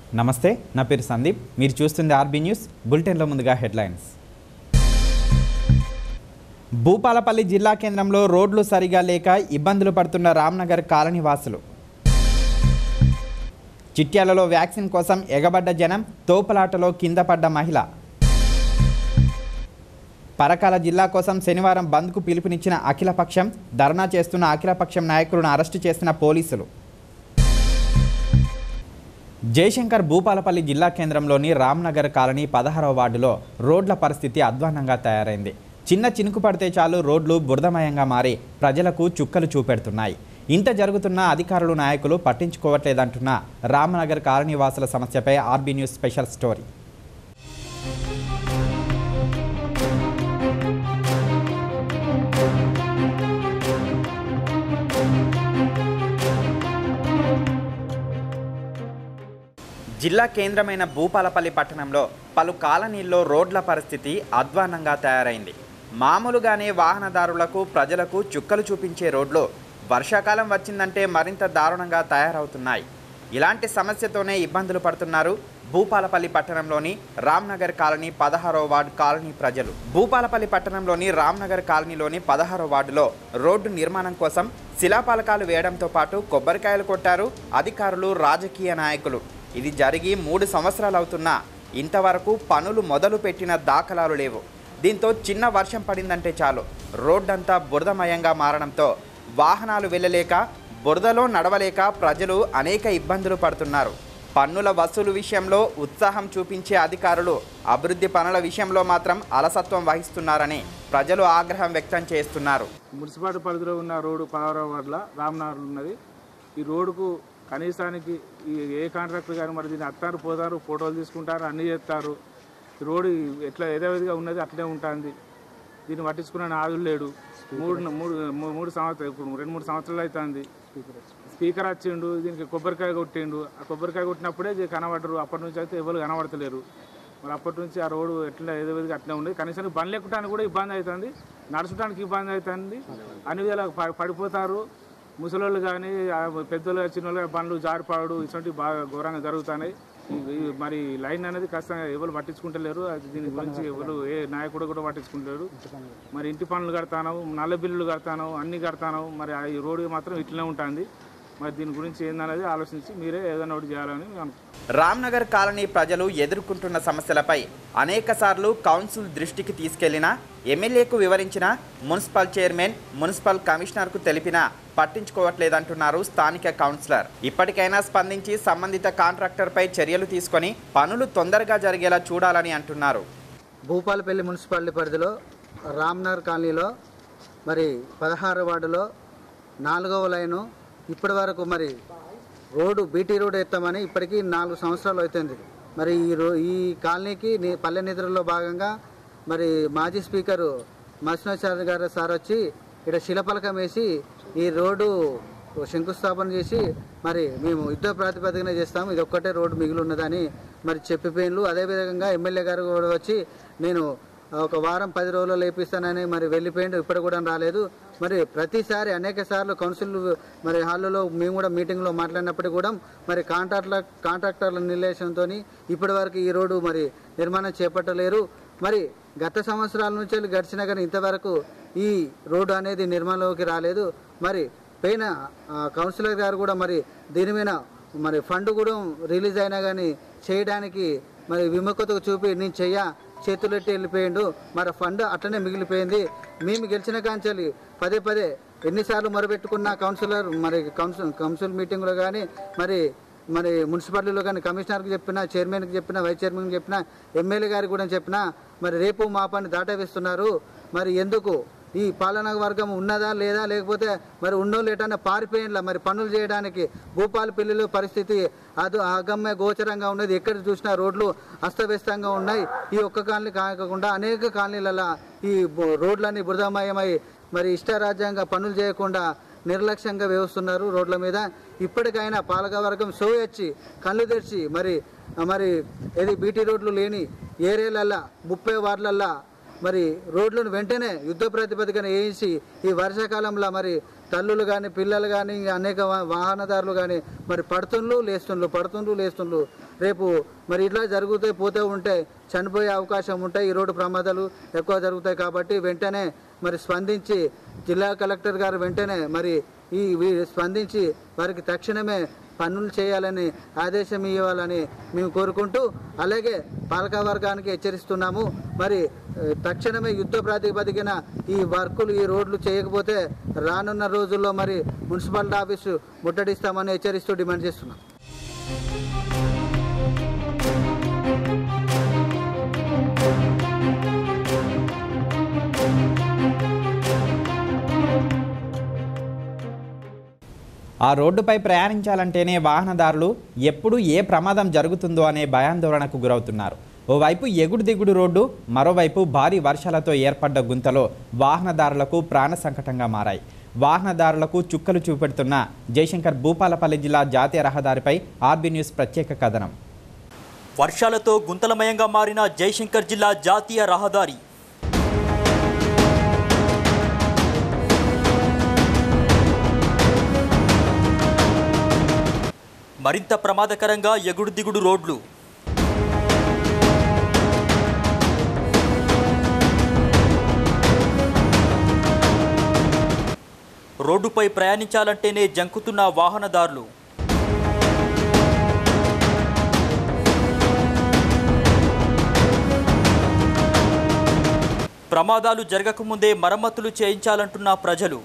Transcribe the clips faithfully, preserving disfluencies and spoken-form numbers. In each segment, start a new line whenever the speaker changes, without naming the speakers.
నమస్తే, నా పేరు సందీప్. మీరు చూస్తుంది ఆర్బీ న్యూస్. బులెటిన్లో ముందుగా హెడ్లైన్స్. భూపాలపల్లి జిల్లా కేంద్రంలో రోడ్లు సరిగా లేక ఇబ్బందులు పడుతున్న రామ్నగర్ కాలనీ వాసులు. చిట్యాలలో వ్యాక్సిన్ కోసం ఎగబడ్డ జనం, తోపులాటలో కింద పడ్డ మహిళ. పరకాల జిల్లా కోసం శనివారం బంద్కు పిలుపునిచ్చిన అఖిలపక్షం, ధర్నా చేస్తున్న అఖిలపక్షం నాయకులను అరెస్టు చేసిన పోలీసులు. జయశంకర్ భూపాలపల్లి జిల్లా కేంద్రంలోని రామ్నగర్ కాలనీ పదహారవ వార్డులో రోడ్ల పరిస్థితి అధ్వాన్నంగా తయారైంది. చిన్న చినుకు పడితే చాలు రోడ్లు బురదమయంగా మారి ప్రజలకు చుక్కలు చూపెడుతున్నాయి. ఇంత జరుగుతున్న అధికారులు నాయకులు పట్టించుకోవట్లేదంటున్న రామ్నగర్ కాలనీ వాసుల సమస్యపై ఆర్బీ న్యూస్ స్పెషల్ స్టోరీ. జిల్లా కేంద్రమైన భూపాలపల్లి పట్టణంలో పలు కాలనీల్లో రోడ్ల పరిస్థితి అధ్వాన్నంగా తయారైంది. మామూలుగానే వాహనదారులకు, ప్రజలకు చుక్కలు చూపించే రోడ్లు వర్షాకాలం వచ్చిందంటే మరింత దారుణంగా తయారవుతున్నాయి. ఇలాంటి సమస్యతోనే ఇబ్బందులు పడుతున్నారు భూపాలపల్లి పట్టణంలోని రామ్నగర్ కాలనీ పదహారవ వార్డు కాలనీ ప్రజలు. భూపాలపల్లి పట్టణంలోని రామ్నగర్ కాలనీలోని పదహారవ వార్డులో రోడ్డు నిర్మాణం కోసం శిలాఫలకాలు వేయడంతో పాటు కొబ్బరికాయలు కొట్టారు అధికారులు, రాజకీయ నాయకులు. ఇది జరిగి మూడు సంవత్సరాలు అవుతున్నా ఇంతవరకు పనులు మొదలు పెట్టిన దాఖలాలు లేవు. దీంతో చిన్న వర్షం పడిందంటే చాలు రోడ్డంతా బురదమయంగా మారడంతో వాహనాలు వెళ్ళలేక, బురదలో నడవలేక ప్రజలు అనేక ఇబ్బందులు పడుతున్నారు. పన్నుల వసూలు విషయంలో ఉత్సాహం చూపించే అధికారులు అభివృద్ధి పనుల విషయంలో మాత్రం అలసత్వం వహిస్తున్నారని ప్రజలు ఆగ్రహం వ్యక్తం చేస్తున్నారు.
మున్సిపాలిటీ పరిధిలో ఉన్న రోడ్డు పదహారవ వార్డుల రామ్నగర్ ఉన్నది. ఈ రోడ్డుకు కనీసానికి ఏ కాంట్రాక్టర్ కానీ మరి దీన్ని అత్తారు పోతారు, ఫోటోలు తీసుకుంటారు, అన్నీ చేస్తారు. రోడ్డు ఎట్లా యథావిధిగా ఉన్నది అట్లే ఉంటుంది. దీన్ని పట్టించుకున్న నాదులు లేడు. మూడు మూడు మూడు సంవత్సరాలు ఇప్పుడు రెండు మూడు సంవత్సరాలు అవుతుంది. స్పీకర్ వచ్చిండు, దీనికి కొబ్బరికాయ కొట్టిండు. ఆ కొబ్బరికాయ కొట్టినప్పుడే కనబడరు. అప్పటి నుంచి అయితే ఎవరు కనబడతలేరు. మరి అప్పటి నుంచి ఆ రోడ్డు ఎట్లా యథావిధిగా అట్లే ఉండేది. కనీసం బండ్లు ఎక్కువడానికి కూడా ఇబ్బంది అవుతుంది, నడచడానికి ఇబ్బంది అవుతుంది. అన్ని విధాలు పడిపోతారు. ముసలోళ్ళు కానీ, పెద్దలు, చిన్నోళ్ళు బండ్లు జారిపాడు ఇటువంటి బాగా ఘోరంగా జరుగుతున్నాయి. మరి లైన్ అనేది ఖచ్చితంగా ఎవరు పట్టించుకుంటలేరు. దీని గురించి ఎవరు ఏ నాయకుడు కూడా పట్టించుకుంటారు. మరి ఇంటి పనులు కడతాను, నల్ల బిల్లులు కడతాను, అన్నీ కడతాను. మరి ఈ రోడ్డు మాత్రం ఇట్లనే ఉంటుంది. మరి దీని గురించి ఏందనేది ఆలోచించి మీరే ఏదైనా ఒకటి చేయాలని అనుకుంటున్నాను.
రామ్నగర్ కాలనీ ప్రజలు ఎదుర్కొంటున్న సమస్యలపై అనేక సార్లు కౌన్సిల్ దృష్టికి తీసుకెళ్లినా, ఎమ్మెల్యేకు వివరించిన, మున్సిపల్ చైర్మన్, మున్సిపల్ కమిషనర్కు తెలిపినా పట్టించుకోవట్లేదంటున్నారు స్థానిక కౌన్సిలర్. ఇప్పటికైనా స్పందించి సంబంధిత కాంట్రాక్టర్పై చర్యలు తీసుకొని పనులు తొందరగా జరిగేలా చూడాలని అంటున్నారు.
భూపాలపల్లి మున్సిపాలిటీ పరిధిలో రామ్నగర్ కాలనీలో మరి పదహారు వార్డులో నాలుగవ లైను ఇప్పటి వరకు మరి రోడ్డు బీటీ రోడ్డు ఎత్తామని ఇప్పటికీ నాలుగు సంవత్సరాలు అవుతుంది. మరి ఈ రో ఈ కాలనీకి పల్లె నిధులలో భాగంగా మరి మాజీ స్పీకరు మత్స్యాచార్య గారు సార్ వచ్చి ఇక్కడ శిలఫలకం వేసి ఈ రోడ్డు శంకుస్థాపన చేసి మరి మేము యుద్ధ ప్రాతిపదికన చేస్తాము, ఇది ఒక్కటే రోడ్డు మిగిలి ఉన్నదని మరి చెప్పిపోయిన్లు. అదేవిధంగా ఎమ్మెల్యే గారు కూడా వచ్చి నేను ఒక వారం పది రోజులు లేపిస్తానని మరి వెళ్ళిపోయిండు, ఇప్పటి కూడా రాలేదు. మరి ప్రతిసారి అనేక సార్లు కౌన్సిల్ మరి హాల్లో మేము కూడా మీటింగ్లో మాట్లాడినప్పటికీ కూడా మరి కాంట్రాక్టర్ల కాంట్రాక్టర్ల నిర్లక్ష్యంతో ఇప్పటి వరకు ఈ రోడ్డు మరి నిర్మాణం చేపట్టలేరు. మరి గత సంవత్సరాల నుంచి గడిచినా కానీ ఇంతవరకు ఈ రోడ్డు అనేది నిర్మాణంలోకి రాలేదు. మరి పైన కౌన్సిలర్ గారు కూడా మరి దీని మీద మరి ఫండ్ కూడా రిలీజ్ అయినా కానీ చేయడానికి మరి విముఖత చూపి నేను చెయ్య చేతులెట్టి వెళ్ళిపోయిండు. మరి ఫండ్ అట్లనే మిగిలిపోయింది. మేము గెలిచిన కాంచెలి పదే పదే ఎన్నిసార్లు మొరబెట్టుకున్న కౌన్సిలర్ మరి కౌన్సిల్ కౌన్సిల్ మీటింగ్లో కానీ మరి మరి మున్సిపాలిటీలో కానీ కమిషనర్కి చెప్పినా, చైర్మన్కి చెప్పినా, వైస్ చైర్మన్కి చెప్పినా, ఎమ్మెల్యే గారికి కూడా చెప్పినా మరి రేపు మా పని దాటవేస్తున్నారు. మరి ఎందుకు ఈ పాలనా వర్గం ఉన్నదా లేదా, లేకపోతే మరి ఉన్నోళ్ళు ఎటన్నా పారిపోయినలా మరి పనులు చేయడానికి? భూపాలపల్లిలో పరిస్థితి అది అగమ్య గోచరంగా ఉన్నది. ఎక్కడ చూసినా రోడ్లు అస్తవ్యస్తంగా ఉన్నాయి. ఈ ఒక్క కాలనీ కాకుండా అనేక కాలనీలలో ఈ రోడ్లన్నీ బురదమయమై మరి ఇష్టారాజ్యంగా పనులు చేయకుండా నిర్లక్ష్యంగా వేస్తున్నారు రోడ్ల మీద. ఇప్పటికైనా పాలకవర్గం సోయొచ్చి కళ్ళు తెరిచి మరి మరి ఏది బీటీ రోడ్లు లేని ఏరియాలల్లో ముప్పై వార్డులల్లో మరి రోడ్లను వెంటనే యుద్ధ ప్రాతిపదికన వేయించి ఈ వర్షాకాలంలో మరి తల్లులు కానీ పిల్లలు కానీ అనేక వాహనదారులు కానీ మరి పడుతుండ్రు లేస్తుండ్రు పడుతుండ్రు లేస్తుండ్రు రేపు మరి ఇట్లా జరుగుతూ పోతూ ఉంటే చనిపోయే అవకాశం ఉంటాయి. ఈ రోడ్డు ప్రమాదాలు ఎక్కువ జరుగుతాయి కాబట్టి వెంటనే మరి స్పందించి జిల్లా కలెక్టర్ గారు వెంటనే మరి ఈ స్పందించి వారికి తక్షణమే పనులు చేయాలని ఆదేశం ఇవ్వాలని మేము కోరుకుంటూ అలాగే పాలక వర్గానికి హెచ్చరిస్తున్నాము. మరి తక్షణమే యుద్ధ ప్రాతిపదికన ఈ వర్కులు ఈ రోడ్లు చేయకపోతే రానున్న రోజుల్లో మరి మున్సిపాలిటీ ఆఫీసు ముట్టడిస్తామని హెచ్చరిస్తూ డిమాండ్ చేస్తున్నాం.
ఆ రోడ్డుపై ప్రయాణించాలంటేనే వాహనదారులు ఎప్పుడు ఏ ప్రమాదం జరుగుతుందో అనే భయాందోళనకు గురవుతున్నారు. ఓవైపు ఎగుడు దిగుడు రోడ్డు, మరోవైపు భారీ వర్షాలతో ఏర్పడ్డ గుంతలో వాహనదారులకు ప్రాణ సంకటంగా మారాయి. వాహనదారులకు చుక్కలు చూపెడుతున్న జయశంకర్ భూపాలపల్లి జిల్లా జాతీయ రహదారిపై ఆర్బీ న్యూస్ ప్రత్యేక కథనం.
వర్షాలతో గుంతలమయంగా మారిన జయశంకర్ జిల్లా జాతీయ రహదారి. మరింత ప్రమాదకరంగా ఎగుడు దిగుడు రోడ్లు. రోడ్డుపై ప్రయాణించాలంటేనే జంకుతున్న వాహనదారులు. ప్రమాదాలు జరగకముందే మరమ్మతులు చేయించాలంటున్న ప్రజలు.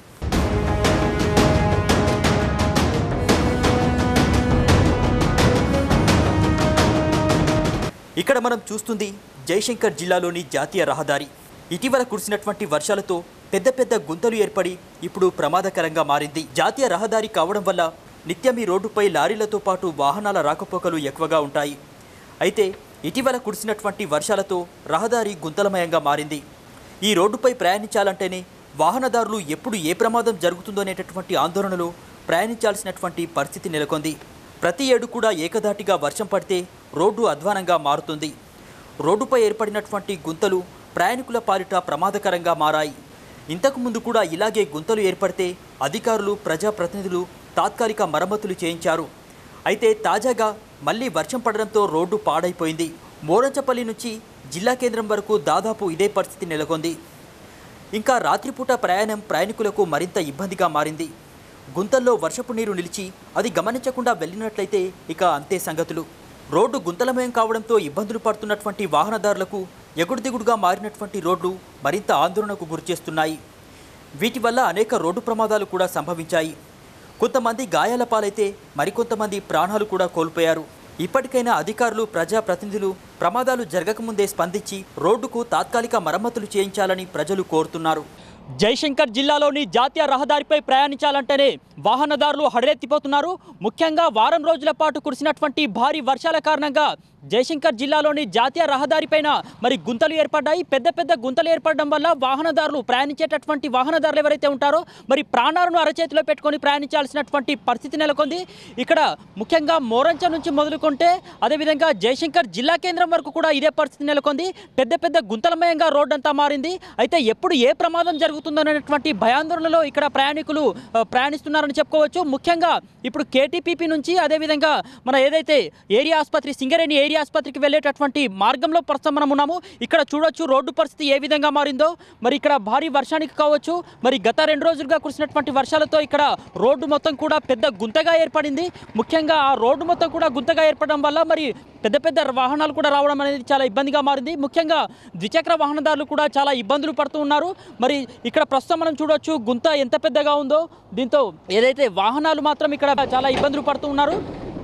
ఇక్కడ మనం చూస్తుంది జయశంకర్ జిల్లాలోని జాతీయ రహదారి. ఇటీవల కురిసినటువంటి వర్షాలతో పెద్ద పెద్ద గుంతలు ఏర్పడి ఇప్పుడు ప్రమాదకరంగా మారింది. జాతీయ రహదారి కావడం వల్ల నిత్యం ఈ రోడ్డుపై లారీలతో పాటు వాహనాల రాకపోకలు ఎక్కువగా ఉంటాయి. అయితే ఇటీవల కురిసినటువంటి వర్షాలతో రహదారి గుంతలమయంగా మారింది. ఈ రోడ్డుపై ప్రయాణించాలంటేనే వాహనదారులు ఎప్పుడు ఏ ప్రమాదం జరుగుతుందో అనేటటువంటి ఆందోళనలో ప్రయాణించాల్సినటువంటి పరిస్థితి నెలకొంది. ప్రతి ఏడు కూడా ఏకధాటిగా వర్షం పడితే రోడ్డు అధ్వానంగా మారుతుంది. రోడ్డుపై ఏర్పడినటువంటి గుంతలు ప్రయాణికుల పాలిట ప్రమాదకరంగా మారాయి. ఇంతకుముందు కూడా ఇలాగే గుంతలు ఏర్పడితే అధికారులు ప్రజాప్రతినిధులు తాత్కాలిక మరమ్మతులు చేయించారు. అయితే తాజాగా మళ్లీ వర్షం పడడంతో రోడ్డు పాడైపోయింది. మోరంచపల్లి నుంచి జిల్లా కేంద్రం వరకు దాదాపు ఇదే పరిస్థితి నెలకొంది. ఇంకా రాత్రిపూట ప్రయాణం ప్రయాణికులకు మరింత ఇబ్బందిగా మారింది. గుంతల్లో వర్షపు నీరు నిలిచి అది గమనించకుండా వెళ్ళినట్లయితే ఇక అంతే సంగతులు. రోడ్డు గుంతలమయం కావడంతో ఇబ్బందులు పడుతున్నటువంటి వాహనదారులకు ఎగుడు దిగుడుగా మారినటువంటి రోడ్లు మరింత ఆందోళనకు గురిచేస్తున్నాయి. వీటి వల్ల అనేక రోడ్డు ప్రమాదాలు కూడా సంభవించాయి. కొంతమంది గాయాల పాలైతే మరికొంతమంది ప్రాణాలు కూడా కోల్పోయారు. ఇప్పటికైనా అధికారులు ప్రజాప్రతినిధులు ప్రమాదాలు జరగకముందే స్పందించి రోడ్డుకు తాత్కాలిక మరమ్మతులు చేయించాలని ప్రజలు కోరుతున్నారు. జయశంకర్ జిల్లాలోని జాతీయ రహదారిపై ప్రయాణించాలంటేనే వాహనదారులు హడలెత్తిపోతున్నారు. ముఖ్యంగా వారం రోజుల పాటు కురిసినటువంటి భారీ వర్షాల కారణంగా జయశంకర్ జిల్లాలోని జాతీయ రహదారిపైన మరి గుంతలు ఏర్పడ్డాయి. పెద్ద పెద్ద గుంతలు ఏర్పడడం వల్ల వాహనదారులు ప్రయాణించేటటువంటి వాహనదారులు ఎవరైతే ఉంటారో మరి ప్రాణాలను అరచేతిలో పెట్టుకొని ప్రయాణించాల్సినటువంటి పరిస్థితి నెలకొంది. ఇక్కడ ముఖ్యంగా మోరంచ నుంచి మొదలుకుంటే అదేవిధంగా జయశంకర్ జిల్లా కేంద్రం వరకు కూడా ఇదే పరిస్థితి నెలకొంది. పెద్ద పెద్ద గుంతలమయంగా రోడ్డు అంతా మారింది. అయితే ఎప్పుడు ఏ ప్రమాదం జరుగుతుందనేటువంటి భయాందోళనలో ఇక్కడ ప్రయాణికులు ప్రయాణిస్తున్నారని చెప్పుకోవచ్చు. ముఖ్యంగా ఇప్పుడు కేటీపీపీ నుంచి అదేవిధంగా మన ఏదైతే ఏరియా ఆసుపత్రి సింగరేణి ఏరియా ఆసుపత్రికి వెళ్ళేటటువంటి మార్గంలో ప్రస్తుతం మనం ఉన్నాము. ఇక్కడ చూడొచ్చు రోడ్డు పరిస్థితి ఏ విధంగా మారిందో. మరి ఇక్కడ భారీ వర్షానికి కావచ్చు మరి గత రెండు రోజులుగా కురిసినటువంటి వర్షాలతో ఇక్కడ రోడ్డు మొత్తం కూడా పెద్ద గుంతగా ఏర్పడింది. ముఖ్యంగా ఆ రోడ్డు మొత్తం కూడా గుంతగా ఏర్పడడం వల్ల మరి పెద్ద పెద్ద వాహనాలు కూడా రావడం అనేది చాలా ఇబ్బందిగా మారింది. ముఖ్యంగా ద్విచక్ర వాహనదారులు కూడా చాలా ఇబ్బందులు పడుతూ ఉన్నారు. మరి ఇక్కడ ప్రస్తుతం మనం చూడొచ్చు గుంత ఎంత పెద్దగా ఉందో. దీంతో ఏదైతే వాహనాలు మాత్రం ఇక్కడ చాలా ఇబ్బందులు పడుతూ ఉన్నారు.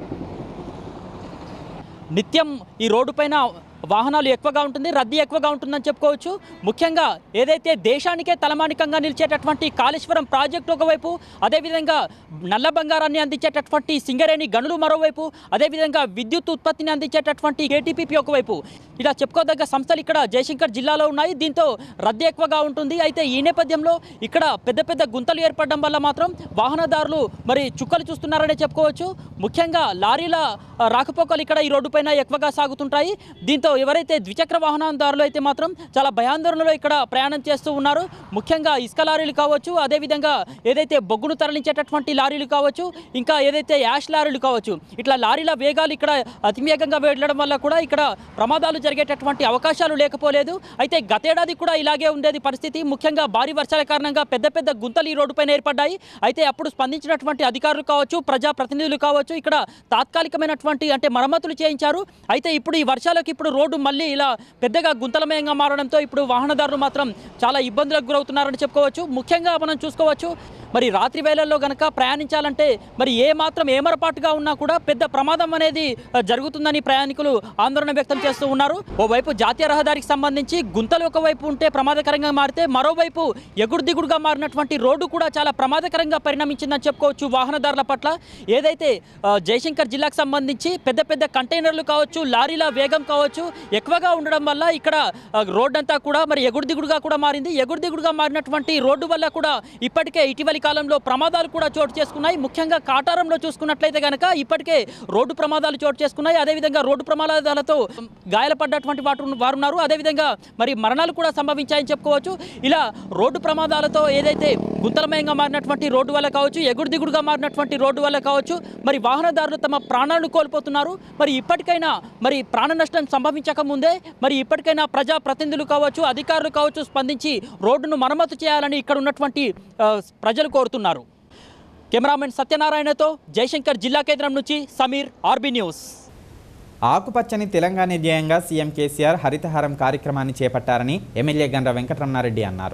నిత్యం ఈ రోడ్డు పైన వాహనాలు ఎక్కువగా ఉంటుంది, రద్దీ ఎక్కువగా ఉంటుందని చెప్పుకోవచ్చు. ముఖ్యంగా ఏదైతే దేశానికే తలమానికంగా నిలిచేటటువంటి కాళేశ్వరం ప్రాజెక్టు ఒకవైపు, అదేవిధంగా నల్ల బంగారాన్ని అందించేటటువంటి సింగరేణి గనులు మరోవైపు, అదేవిధంగా విద్యుత్ ఉత్పత్తిని అందించేటటువంటి కేటీపీపీ ఒకవైపు, ఇలా చెప్పుకోదగ్గ సంస్థలు ఇక్కడ జయశంకర్ జిల్లాలో ఉన్నాయి. దీంతో రద్దీ ఎక్కువగా ఉంటుంది. అయితే ఈ నేపథ్యంలో ఇక్కడ పెద్ద పెద్ద గుంతలు ఏర్పడడం వల్ల మాత్రం వాహనదారులు మరి చుక్కలు చూస్తున్నారనే చెప్పుకోవచ్చు. ముఖ్యంగా లారీల రాకపోకలు ఇక్కడ ఈ రోడ్డు పైన ఎక్కువగా సాగుతుంటాయి. దీంతో ఎవరైతే ద్విచక్ర వాహనదారులు అయితే మాత్రం చాలా భయాందోళనలో ఇక్కడ ప్రయాణం చేస్తూ ఉన్నారు. ముఖ్యంగా ఇసుక లారీలు కావచ్చు, అదేవిధంగా ఏదైతే బొగ్గును తరలించేటటువంటి లారీలు కావచ్చు, ఇంకా ఏదైతే యాష్ లారీలు కావచ్చు, ఇట్లా లారీల వేగాలు ఇక్కడ అతివేగంగా వెళ్ళడం వల్ల కూడా ఇక్కడ ప్రమాదాలు జరిగేటటువంటి అవకాశాలు లేకపోలేదు. అయితే గతేడాది కూడా ఇలాగే ఉండేది పరిస్థితి. ముఖ్యంగా భారీ వర్షాల కారణంగా పెద్ద పెద్ద గుంతలు ఈ రోడ్డుపైన ఏర్పడ్డాయి. అయితే అప్పుడు స్పందించినటువంటి అధికారులు కావచ్చు, ప్రజాప్రతినిధులు కావచ్చు, ఇక్కడ తాత్కాలికమైనటువంటి అంటే మరమ్మతులు చేయించారు. అయితే ఇప్పుడు ఈ వర్షాలకు ఇప్పుడు రోడ్డు మళ్ళీ ఇలా పెద్దగా గుంతలమయంగా మారడంతో ఇప్పుడు వాహనదారులు మాత్రం చాలా ఇబ్బందులకు గురవుతున్నారని చెప్పుకోవచ్చు. ముఖ్యంగా మనం చూసుకోవచ్చు, మరి రాత్రి వేళల్లో గనక ప్రయాణించాలంటే మరి ఏ మాత్రం ఏమరపాటుగా ఉన్నా కూడా పెద్ద ప్రమాదం అనేది జరుగుతుందని ప్రయాణికులు ఆందోళన వ్యక్తం చేస్తూ ఉన్నారు. ఓవైపు జాతీయ రహదారికి సంబంధించి గుంతలు ఒకవైపు ఉంటే ప్రమాదకరంగా మారితే, మరోవైపు ఎగుడు దిగుడుగా మారినటువంటి రోడ్డు కూడా చాలా ప్రమాదకరంగా పరిణమించిందని చెప్పుకోవచ్చు వాహనదారుల పట్ల. ఏదైతే జయశంకర్ జిల్లాకు సంబంధించి పెద్ద పెద్ద కంటైనర్లు కావచ్చు, లారీల వేగం కావచ్చు ఎక్కువగా ఉండడం వల్ల ఇక్కడ రోడ్డు అంతా కూడా మరి ఎగుడు దిగుడుగా కూడా మారింది. ఎగుడు దిగుడుగా మారినటువంటి రోడ్డు వల్ల కూడా ఇప్పటికే ఇటీవలి కాలంలో ప్రమాదాలు కూడా చోటు చేసుకున్నాయి. ముఖ్యంగా కాటారంలో చూసుకున్నట్లయితే కనుక ఇప్పటికే రోడ్డు ప్రమాదాలు చోటు చేసుకున్నాయి. అదేవిధంగా రోడ్డు ప్రమాదాలతో గాయాలపడ్డటువంటి వారు వారు ఉన్నారు. అదేవిధంగా మరి మరణాలు కూడా సంభవించాయని చెప్పుకోవచ్చు. ఇలా రోడ్డు ప్రమాదాలతో ఏదైతే గుంతలమయంగా మారినటువంటి రోడ్డు వల్ల కావచ్చు, ఎగుడు దిగుడుగా మారినటువంటి రోడ్డు వల్ల కావచ్చు, మరి వాహనదారులు తమ ప్రాణాలను కోల్పోతున్నారు. మరి ఇప్పటికైనా మరి ప్రాణ నష్టం సంభవించక ముందే మరి ఇప్పటికైనా ప్రజా ప్రతినిధులు కావచ్చు, అధికారులు కావచ్చు స్పందించి రోడ్డును మరమ్మతు చేయాలని ఇక్కడ ఉన్నటువంటి ప్రజలు కోరుతున్నారు. కెమెరామెన్ సత్యనారాయణతో జయశంకర్ జిల్లా కేంద్రం నుంచి సమీర్, ఆర్బీ న్యూస్.
ఆకుపచ్చని తెలంగాణ ధ్యేయంగా సీఎం కేసీఆర్ హరితహారం కార్యక్రమాన్ని చేపట్టారని ఎమ్మెల్యే గండ్ర వెంకటరమణారెడ్డి అన్నారు.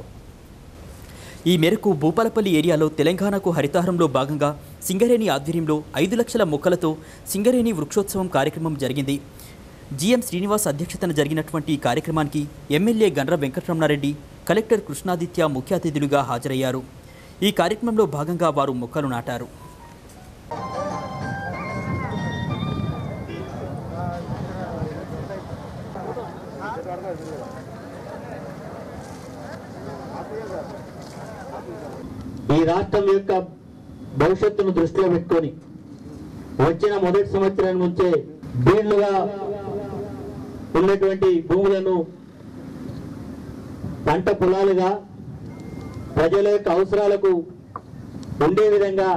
ఈ మేరకు భూపాలపల్లి ఏరియాలో తెలంగాణకు హరితహారంలో భాగంగా సింగరేణి ఆధ్వర్యంలో ఐదు లక్షల మొక్కలతో సింగరేణి వృక్షోత్సవం కార్యక్రమం జరిగింది. జీఎం శ్రీనివాస్ అధ్యక్షతన జరిగినటువంటి ఈ కార్యక్రమానికి ఎమ్మెల్యే గండ్ర వెంకటరమణారెడ్డి, కలెక్టర్ కృష్ణాదిత్య ముఖ్య అతిథులుగా హాజరయ్యారు. ఈ కార్యక్రమంలో భాగంగా వారు మొక్కలు నాటారు.
ఈ రాష్ట్రం యొక్క భవిష్యత్తును దృష్టిలో పెట్టుకొని వచ్చిన మొదటి సంవత్సరం నుంచే బీళ్లుగా ఉన్నటువంటి భూములను పంట పొలాలుగా ప్రజల యొక్క అవసరాలకు ఉండే విధంగా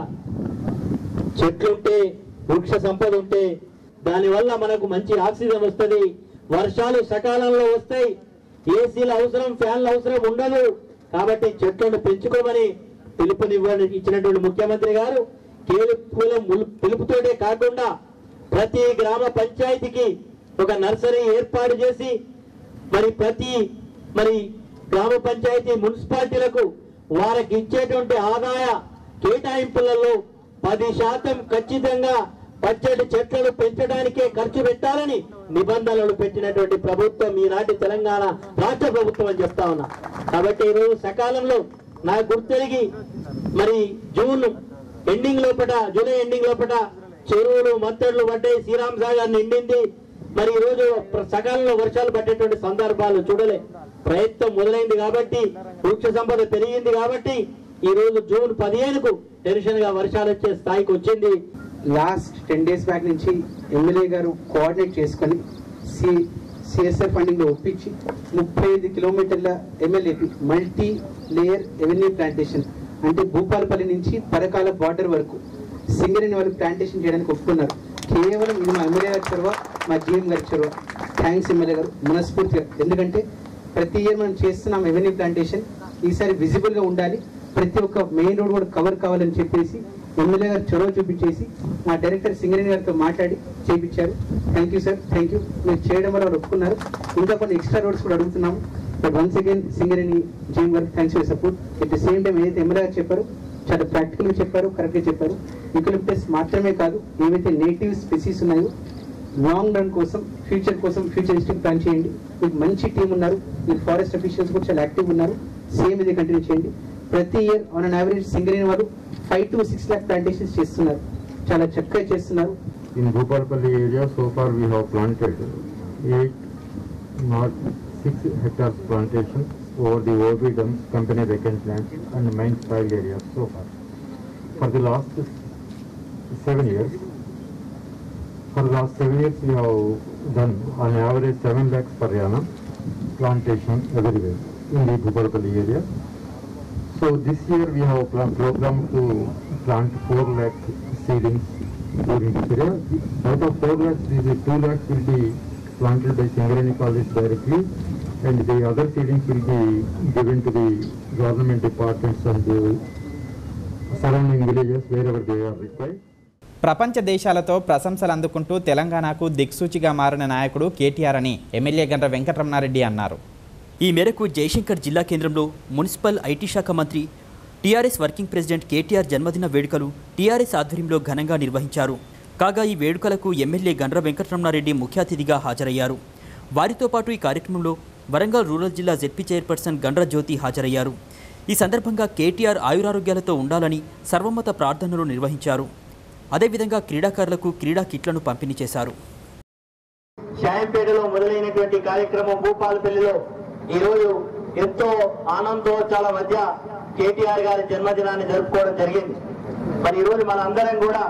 చెట్లుంటే, వృక్ష సంపద ఉంటే దానివల్ల మనకు మంచి ఆక్సిజన్ వస్తుంది, వర్షాలు సకాలంలో వస్తాయి, ఏసీల అవసరం, ఫ్యాన్ల అవసరం ఉండదు. కాబట్టి చెట్లను పెంచుకోమని పిలుపునివ్వని ఇచ్చినటువంటి ముఖ్యమంత్రి గారు కేవలం పిలుపుతోటే కాకుండా ప్రతి గ్రామ పంచాయతీకి ఒక నర్సరీ ఏర్పాటు చేసి మరి ప్రతి మరి గ్రామ పంచాయతీ మున్సిపాలిటీలకు వారికి ఇచ్చేటువంటి ఆదాయ కేటాయింపులలో పది శాతం ఖచ్చితంగా పచ్చటి చెట్లను పెంచడానికే ఖర్చు పెట్టాలని నిబంధనలు పెట్టినటువంటి ప్రభుత్వం ఈనాటి తెలంగాణ రాష్ట్ర ప్రభుత్వం అని చెప్తా ఉన్నా. కాబట్టి ఈరోజు సకాలంలో నాకు గుర్తెరిగి మరి జూన్ ఎండింగ్ లోపల జూలై ఎండింగ్ లోపల చెరువులు మత్తడులు పడ్డాయి, శ్రీరామ్ సాగర్ నిండింది. మరి ఈ రోజు సకాలంలో వర్షాలు పట్టేటువంటి సందర్భాలు చూడలే. ప్రయత్నం మొదలైంది కాబట్టి, వృక్ష సంపద పెరిగింది కాబట్టి ఈ రోజు జూన్ పదిహేనుకు టెన్షన్ గా వర్షాలు వచ్చే స్థాయికి వచ్చింది.
లాస్ట్ టెన్ డేస్ బ్యాక్ నుంచి ఎమ్మెల్యే గారు కోఆర్డినేట్ చేసుకొని సి సిఎస్ఆర్ ఫండింగ్ లో ఒప్పించి ముప్పై ఐదు కిలోమీటర్ల ఎమ్మెల్యేపి మల్టీ లేయర్ ఎవెన్యూ ప్లాంటేషన్ అంటే భూపాలపల్లి నుంచి పరకాల బార్డర్ వరకు సింగరేణి వాళ్ళు ప్లాంటేషన్ చేయడానికి ఒప్పుకున్నారు. కేవలం ఇది మా ఎమ్మెల్యే గారి చొరవ, మా జీఎం గారి చొరవ. థ్యాంక్స్ ఎమ్మెల్యే గారు మనస్ఫూర్తిగా. ఎందుకంటే ప్రతి ఇయర్ మనం చేస్తున్నాం ఎవెన్యూ ప్లాంటేషన్, ఈసారి విజిబుల్ గా ఉండాలి, ప్రతి ఒక్క మెయిన్ రోడ్ కూడా కవర్ కావాలని చెప్పేసి ఎమ్మెల్యే గారు చొరవ చూపించేసి మా డైరెక్టర్ సింగరేణి గారితో మాట్లాడి చేయించారు. Thank you sir, thank you. మీరు చేయడం వల్ల ఒప్పుకున్నారు. ఇంకా కొన్ని ఎక్స్ట్రా రోడ్స్ కూడా అడుగుతున్నాము. But once again Singareni GM గారికి thanks for support. At the same time ఏదైతే ఎమ్మెల్యే గారు చెప్పారు చాలా ప్రాక్టికల్గా చెప్పారు, కరెక్ట్గా చెప్పారు. యూకలిప్టస్ మాత్రమే కాదు, ఏవైతే నేటివ్ స్పెసీస్ ఉన్నాయో లాంగ్ రన్ కోసం, ఫ్యూచర్ కోసం ఫ్యూచరిస్టిక్ ప్లాన్ చేయండి. మీకు మంచి టీం ఉన్నారు, మీరు ఫారెస్ట్ అఫీషియల్స్ కూడా చాలా యాక్టివ్ ఉన్నారు. సేమ్ ఇది కంటిన్యూ చేయండి. ప్రతి year on an average Singareni వాళ్ళు five to six lakh plantations చేస్తున్నారు, చాలా చక్కగా చేస్తున్నారు.
In Bhupalpalli area, so far we have planted eight, not six hectares plantation over the O B dumps, company vacant lands and mine soil areas so far. For the last seven years, For the last seven years, we have done on average seven lakhs per annum plantation everywhere in the Bhupalapalli area. So this year we have plan programmed to plant four lakh seedlings during this area. Out of four lakhs, these two lakhs will be planted by Singareni College directly, and the other seedlings will be given to the government departments and the surrounding villages wherever they are required.
ప్రపంచ దేశాలతో ప్రశంసలు అందుకుంటూ తెలంగాణకు దిక్సూచిగా మారిన నాయకుడు కేటీఆర్ అని MLA Gandra Venkataramana Reddy అన్నారు.
ఈ మేరకు జయశంకర్ జిల్లా కేంద్రంలో మున్సిపల్ ఐటీ శాఖ మంత్రి టీఆర్ఎస్ వర్కింగ్ ప్రెసిడెంట్ కేటీఆర్ జన్మదిన వేడుకలు టీఆర్ఎస్ ఆధ్వర్యంలో ఘనంగా నిర్వహించారు. కాగా ఈ వేడుకలకు ఎమ్మెల్యే గండ్ర వెంకటరమణారెడ్డి ముఖ్య అతిథిగా హాజరయ్యారు. వారితో పాటు ఈ కార్యక్రమంలో వరంగల్ రూరల్ జిల్లా జెడ్పీ చైర్పర్సన్ గండ్ర జ్యోతి హాజరయ్యారు. ఈ సందర్భంగా కేటీఆర్ ఆయురారోగ్యాలతో ఉండాలని సర్వమత ప్రార్థనలు నిర్వహించారు. అదేవిధంగా క్రీడాకారులకు క్రీడా కిట్లను పంపిణీ చేశారు.
షాయంపేటలో మొదలైనటువంటి కార్యక్రమం భూపాలపల్లిలో ఈరోజు ఎంతో ఆనందోత్సాల మధ్య కేటీఆర్ గారి జన్మదినాన్ని జరుపుకోవడం జరిగింది. మరి ఈరోజు మన అందరం కూడా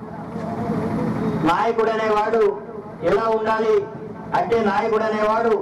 నాయకుడు అనేవాడు ఎలా ఉండాలి అంటే, నాయకుడు అనేవాడు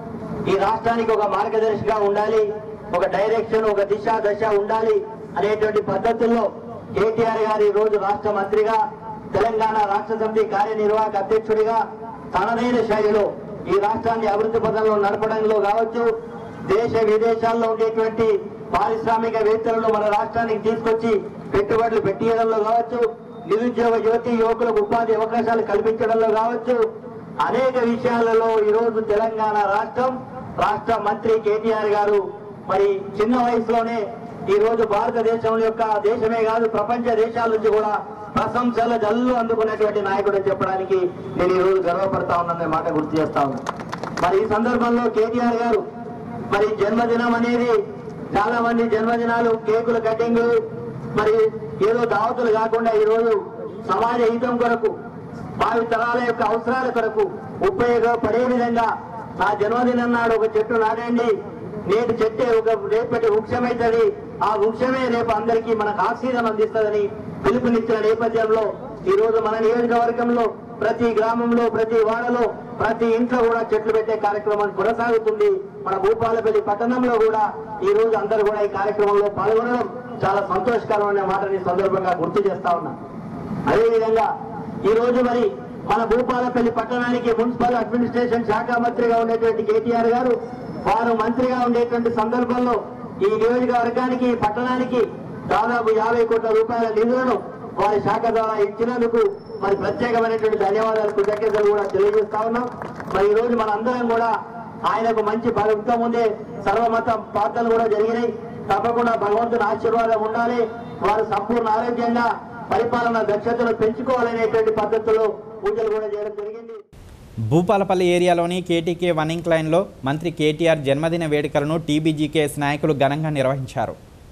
ఈ రాష్ట్రానికి ఒక మార్గదర్శిగా ఉండాలి, ఒక డైరెక్షన్, ఒక దిశ దశ ఉండాలి అనేటువంటి పద్ధతుల్లో కేటీఆర్ గారు ఈ రోజు రాష్ట్ర మంత్రిగా, తెలంగాణ రాష్ట్ర సమితి కార్యనిర్వాహక అధ్యక్షుడిగా తనదైన శైలిలో ఈ రాష్ట్రాన్ని అభివృద్ధి పథంలో నడపడంలో కావచ్చు, దేశ విదేశాల్లో ఉండేటువంటి పారిశ్రామికవేత్తలను మన రాష్ట్రానికి తీసుకొచ్చి పెట్టుబడులు పెట్టియడంలో కావచ్చు, నిరుద్యోగ యువతి యువకులకు ఉపాధి అవకాశాలు కల్పించడంలో కావచ్చు, అనేక విషయాలలో ఈరోజు తెలంగాణ రాష్ట్రం రాష్ట్ర మంత్రి కేటీఆర్ గారు మరి చిన్న వయసులోనే ఈ రోజు భారతదేశం యొక్క దేశమే కాదు ప్రపంచ దేశాల నుంచి కూడా ప్రశంసల జల్లు అందుకున్నటువంటి నాయకుడు చెప్పడానికి నేను ఈ రోజు గర్వపడతా ఉన్నాననే మాట గుర్తు చేస్తా ఉన్నాను. మరి ఈ సందర్భంలో కేటీఆర్ గారు మరి జన్మదినం అనేది చాలా మంది జన్మదినాలు కేకుల కటింగ్ మరి ఏదో దావతులు కాకుండా ఈ రోజు సమాజ హితం కొరకు, భావి తరాల యొక్క అవసరాల కొరకు ఉపయోగపడే విధంగా నా జన్మదినం నాడు ఒక చెట్టు నాటండి, నేటి చెట్టే ఒక రేపటి వృక్షమైతుంది, ఆ వృక్షమే రేపు అందరికీ మనకు ఆక్సిజన్ అందిస్తుందని పిలుపునిచ్చిన నేపథ్యంలో ఈ రోజు మన నియోజకవర్గంలో ప్రతి గ్రామంలో, ప్రతి వాడలో, ప్రతి ఇంట్లో కూడా చెట్లు పెట్టే కార్యక్రమం కొనసాగుతుంది. మన భూపాలపల్లి పట్టణంలో కూడా ఈ రోజు అందరూ కూడా ఈ కార్యక్రమంలో పాల్గొనడం చాలా సంతోషకరమైన మాటని సందర్భంగా గుర్తు చేస్తా ఉన్నా. అదేవిధంగా ఈ రోజు మరి మన భూపాలపల్లి పట్టణానికి మున్సిపల్ అడ్మినిస్ట్రేషన్ శాఖ మంత్రిగా ఉండేటువంటి కేటీఆర్ గారు వారు మంత్రిగా ఉండేటువంటి సందర్భంలో ఈ నియోజకవర్గానికి, పట్టణానికి దాదాపు యాభై కోట్ల రూపాయల నిధులను వారి శాఖ ద్వారా ఇచ్చినందుకు మరి ప్రత్యేకమైనటువంటి ధన్యవాదాలు, కృతజ్ఞతలు కూడా తెలియజేస్తా ఉన్నాం. మరి ఈ రోజు మన అందరం కూడా ఆయనకు మంచి భక్తం ఉండే సర్వమత ప్రార్థనలు కూడా జరిగినాయి. తప్పకుండా భగవంతుని ఆశీర్వాదం ఉండాలి, వారు సంపూర్ణ ఆరోగ్యంగా పరిపాలన దక్షతను పెంచుకోవాలనేటువంటి పద్ధతిలో పూజలు కూడా చేయడం జరిగింది.
భూపాలపల్లి ఏరియాలోని కేటీకే వన్ ఇంక్లైన్లో మంత్రి కేటీఆర్ జన్మదిన వేడుకలను టీబీజీకేఎస్ నాయకులు ఘనంగా నిర్వహించారు.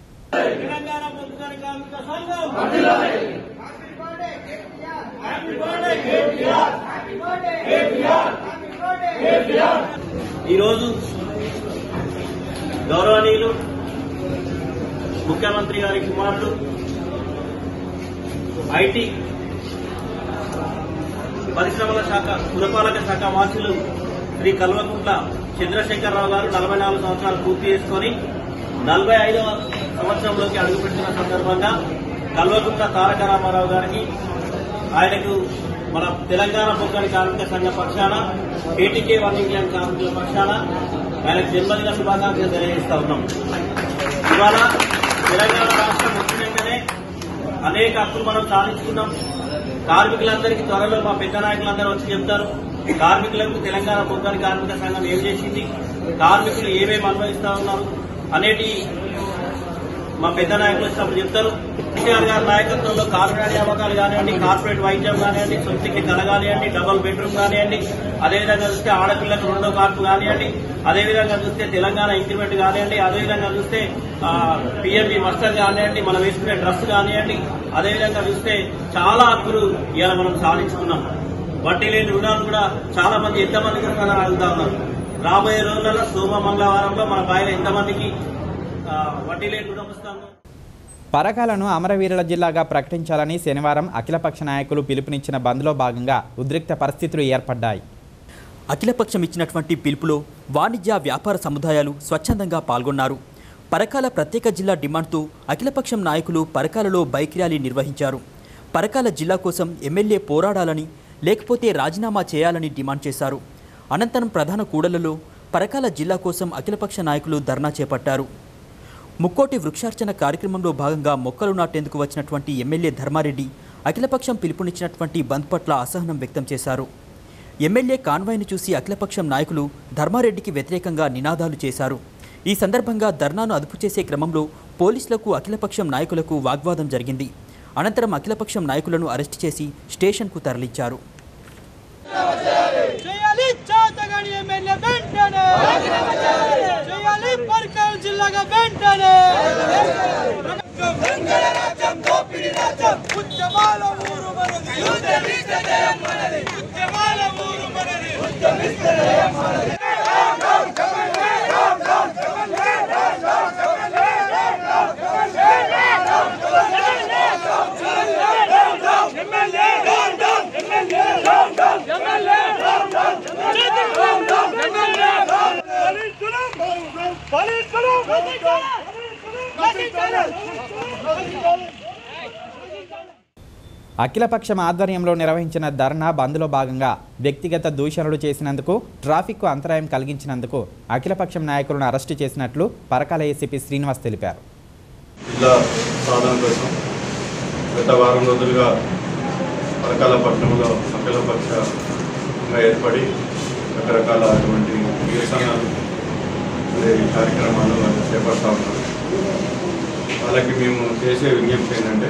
ఈరోజు గౌరవనీయులు ముఖ్యమంత్రి గారి కుమారుడు ఐటీ పరిశ్రమల శాఖ పురపాలక శాఖ వాసులు శ్రీ కల్వకుంట్ల చంద్రశేఖరరావు గారు నలభై నాలుగు సంవత్సరాలు పూర్తి చేసుకుని నలభై ఐదవ సంవత్సరంలోకి అడుగుపెట్టిన సందర్భంగా కల్వకుంట్ల తారక రామారావు గారికి, ఆయనకు మన తెలంగాణ పొంగడి కార్మిక సంఘ పక్షాన, కేటీకే వన్ ఇంగ్లాండ్ కార్మికుల పక్షాన ఆయనకు జన్మదిన శుభాకాంక్షలు తెలియజేస్తా ఉన్నాం. ఇవాళ తెలంగాణ రాష్ట్రం వచ్చినాకనే అనేక హక్కులు మనం సాధించుకున్నాం. కార్మికులందరికీ త్వరలో మా పెద్ద నాయకులందరూ వచ్చి చెప్తారు కార్మికులకు తెలంగాణ పొంగడి కార్మిక సంఘం ఏం చేసింది, కార్మికులు ఏమేమి అనుభవిస్తా ఉన్నారు అనేటి మా పెద్ద నాయకులు వచ్చినప్పుడు చెప్తారు. కేసీఆర్ గారి నాయకత్వంలో కార్పొరేట్ నియామకాలు కానివ్వండి, కార్పొరేట్ వైద్యం కానివ్వండి, సొంతకి కళ కానివ్వండి, డబుల్ బెడ్రూమ్ కానివ్వండి, అదేవిధంగా చూస్తే ఆడపిల్లకు రెండో కార్పు కానివ్వండి, అదేవిధంగా చూస్తే తెలంగాణ ఇంక్రిమెంట్ కానివ్వండి, అదేవిధంగా చూస్తే పిఎంబి మస్టర్ కానివ్వండి, మనం వేసుకునే డ్రెస్ కానివ్వండి, అదేవిధంగా చూస్తే చాలా హక్కులు ఇవాళ మనం సాధించుకున్నాం. వడ్డీ లేని రుణాలు కూడా చాలా మంది ఎంతమందికి వస్తారని అడుగుతా ఉన్నారు. రాబోయే రోజులలో సోమ మంగళవారంలో మన బాయిలో ఎంతమందికి వడ్డీ లేని రుణం వస్తాము.
పరకాలను అమరవీరుల జిల్లాగా ప్రకటించాలని శనివారం అఖిలపక్ష నాయకులు పిలుపునిచ్చిన బంద్లో భాగంగా ఉద్రిక్త పరిస్థితులు ఏర్పడ్డాయి.
అఖిలపక్షం ఇచ్చినటువంటి పిలుపులో వాణిజ్య వ్యాపార సముదాయాలు స్వచ్ఛందంగా పాల్గొన్నారు. పరకాల ప్రత్యేక జిల్లా డిమాండ్తో అఖిలపక్షం నాయకులు పరకాలలో బైక్ ర్యాలీ నిర్వహించారు. పరకాల జిల్లా కోసం ఎమ్మెల్యే పోరాడాలని లేకపోతే రాజీనామా చేయాలని డిమాండ్ చేశారు. అనంతరం ప్రధాన కూడళ్లలో పరకాల జిల్లా కోసం అఖిలపక్ష నాయకులు ధర్నా చేపట్టారు. ముక్కోటి వృక్షార్చన కార్యక్రమంలో భాగంగా మొక్కలు నాటేందుకు వచ్చినటువంటి ఎమ్మెల్యే ధర్మారెడ్డి అఖిలపక్షం పిలుపునిచ్చినటువంటి బంద్ పట్ల అసహనం వ్యక్తం చేశారు. ఎమ్మెల్యే కాన్వాయ్ను చూసి అఖిలపక్షం నాయకులు ధర్మారెడ్డికి వ్యతిరేకంగా నినాదాలు చేశారు. ఈ సందర్భంగా ధర్నాను అదుపు చేసే క్రమంలో పోలీసులకు అఖిలపక్షం నాయకులకు వాగ్వాదం జరిగింది. అనంతరం అఖిలపక్షం నాయకులను అరెస్టు చేసి స్టేషన్కు తరలించారు.
అఖిలపక్షం ఆధ్వర్యంలో నిర్వహించిన ధర్నా బంద్లో భాగంగా వ్యక్తిగత దూషణలు చేసినందుకు, ట్రాఫిక్కు అంతరాయం కలిగించినందుకు అఖిలపక్షం నాయకులను అరెస్టు చేసినట్లు పరకాల ఏసీపీ శ్రీనివాస్ తెలిపారు.
జిల్లా సాధన కోసం గత వారం రోజులుగా పరకాల పట్టణంలో అఖిలపక్షంగా ఏర్పడి రకరకాల అటువంటి నిరసనలు కార్యక్రమాలు చేపడతా ఉన్నారు. వాళ్ళకి మేము చేసే విజ్ఞప్తి ఏంటంటే,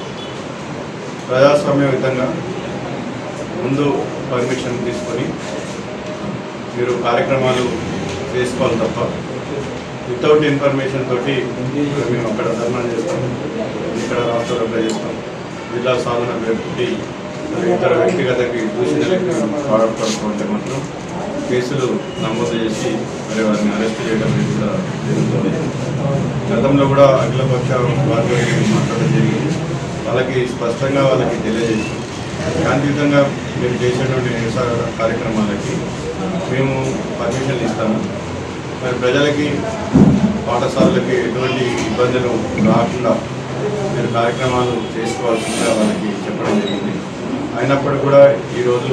ప్రజాస్వామ్యయుతంగా ముందు పర్మిషన్ తీసుకొని మీరు కార్యక్రమాలు చేసుకోవాలి తప్ప వితౌట్ ఇన్ఫర్మేషన్ తోటి మేము అక్కడ ధర్నా చేస్తాం, ఇక్కడ రాష్ట్రంలో చేస్తాం, జిల్లా సాధన పెట్టి ఇతర వ్యక్తిగతకి దూషణలకి పాల్పడుతుంటే మాత్రం కేసులు నమోదు చేసి మరి వారిని అరెస్ట్ చేయడం కూడా జరుగుతుంది. గతంలో కూడా అఖిలపక్ష వారితో మాట్లాడడం జరిగింది. వాళ్ళకి స్పష్టంగా వాళ్ళకి తెలియజేసి శాంతియుతంగా మీరు చేసేటువంటి నిరసన కార్యక్రమాలకి మేము పర్మిషన్లు ఇస్తాము, మరి ప్రజలకి పాఠశాలలకి ఎటువంటి ఇబ్బందులు రాకుండా మీరు కార్యక్రమాలు చేసుకోవాల్సిందిగా వాళ్ళకి చెప్పడం జరిగింది. అయినప్పటికీ కూడా ఈరోజు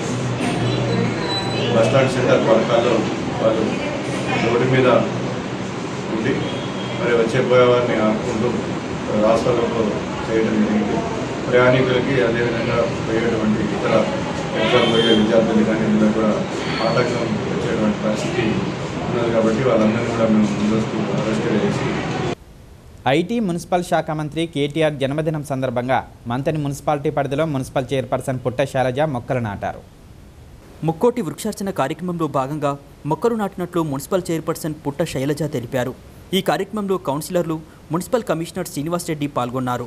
బస్టాండ్ సెంటర్ పరకాల్లో వాళ్ళు రోడ్డు మీద ఉండి మరి వచ్చే పోయేవారిని ఆపుకుంటూ రాష్ట్రాలకు చేయడం జరిగింది. ప్రయాణికులకి అదేవిధంగా పోయేటువంటి ఇతర ఎగ్జామ్ పోయే విద్యార్థులు కానీ ఇందులో కూడా ఆటంకం వచ్చేటువంటి పరిస్థితి ఉన్నది. కాబట్టి వాళ్ళందరినీ కూడా మేము ముందస్తు అరెస్ట్ చేసి
ఐటీ మున్సిపల్ శాఖ మంత్రి కేటీఆర్ జన్మదినం సందర్భంగా మంతని మున్సిపాలిటీ పరిధిలో మున్సిపల్ చైర్పర్సన్ పుట్ట శైలజ మొక్కలు నాటారు.
ముక్కోటి వృక్షార్చన కార్యక్రమంలో భాగంగా మొక్కలు నాటినట్లు మున్సిపల్ చైర్పర్సన్ పుట్ట శైలజ తెలిపారు. ఈ కార్యక్రమంలో కౌన్సిలర్లు, మున్సిపల్ కమిషనర్ శ్రీనివాస్ రెడ్డి పాల్గొన్నారు.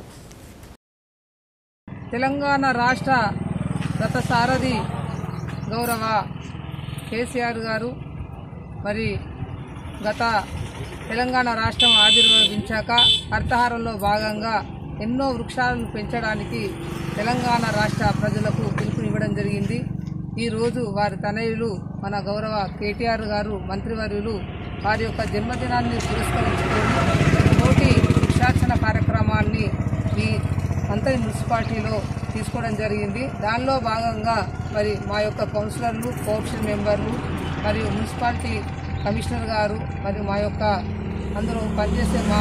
తెలంగాణ రాష్ట్ర గత సారథి గౌరవ కేసీఆర్ గారు మరి గత తెలంగాణ రాష్ట్రం ఆవిర్భవించాక హరితహారంలో భాగంగా ఎన్నో వృక్షాలను పెంచడానికి తెలంగాణ రాష్ట్ర ప్రజలకు పిలుపునివ్వడం జరిగింది. ఈరోజు వారి తనయులు మన గౌరవ కేటీఆర్ గారు మంత్రివర్యులు వారి యొక్క జన్మదినాన్ని పురస్కరించుకొని కోటి వృక్షార్చన కార్యక్రమాన్ని ఈ మంతని మున్సిపాలిటీలో తీసుకోవడం జరిగింది. దానిలో భాగంగా మరి మా యొక్క కౌన్సిలర్లు, కోఆప్షన్ మెంబర్లు మరియు మున్సిపాలిటీ కమిషనర్ గారు మరియు మా యొక్క అందరూ పనిచేసే మా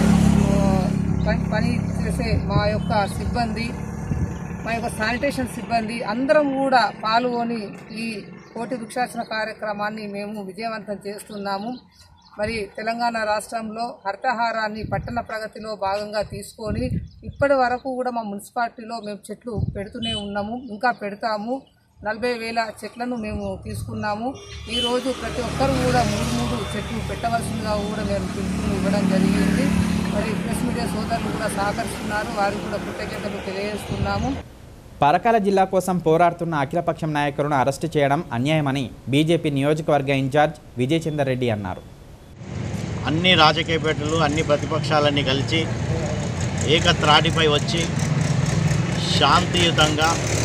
పని చేసే మా యొక్క సిబ్బంది, మా యొక్క శానిటేషన్ సిబ్బంది అందరం కూడా పాల్గొని ఈ కోటి వృక్షార్చన కార్యక్రమాన్ని మేము విజయవంతం చేస్తున్నాము. మరి తెలంగాణ రాష్ట్రంలో హరితహారాన్ని పట్టణ ప్రగతిలో భాగంగా తీసుకొని ఇప్పటి వరకు కూడా మా మున్సిపాలిటీలో మేము చెట్లు పెడుతూనే ఉన్నాము, ఇంకా పెడతాము. నలభై వేల చెట్లను మేము తీసుకున్నాము. ఈరోజు ప్రతి ఒక్కరు కూడా మూడు మూడు చెట్లు పెట్టవలసిందిగా కూడా మేము పిలుపుని ఇవ్వడం జరిగింది. మరి ప్రెస్ మీడియా సోదరులు కూడా సహకరిస్తున్నారు, వారికి కూడా కృతజ్ఞతలు తెలియజేస్తున్నాము.
పరకాల జిల్లా కోసం పోరాడుతున్న అఖిలపక్షం నాయకులను అరెస్టు చేయడం అన్యాయమని బీజేపీ నియోజకవర్గ ఇన్ఛార్జ్ విజయ్ చందర్ రెడ్డి అన్నారు.
అన్ని రాజకీయ పార్టీలు, అన్ని ప్రతిపక్షాలన్నీ కలిసి ఏకత్రాటిపై వచ్చి శాంతియుతంగా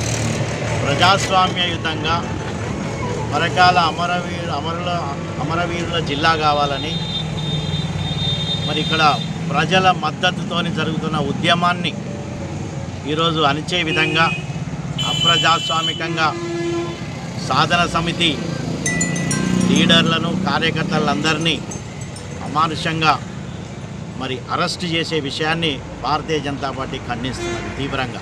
ప్రజాస్వామ్యయుతంగా పరకాల అమరవీరు అమరుల అమరవీరుల జిల్లా కావాలని మరి ఇక్కడ ప్రజల మద్దతుతోని జరుగుతున్న ఉద్యమాన్ని ఈరోజు అణిచే విధంగా అప్రజాస్వామికంగా సాధన సమితి లీడర్లను కార్యకర్తలందరినీ అమానుషంగా మరి అరెస్ట్ చేసే విషయాన్ని భారతీయ జనతా పార్టీ ఖండిస్తున్నది తీవ్రంగా.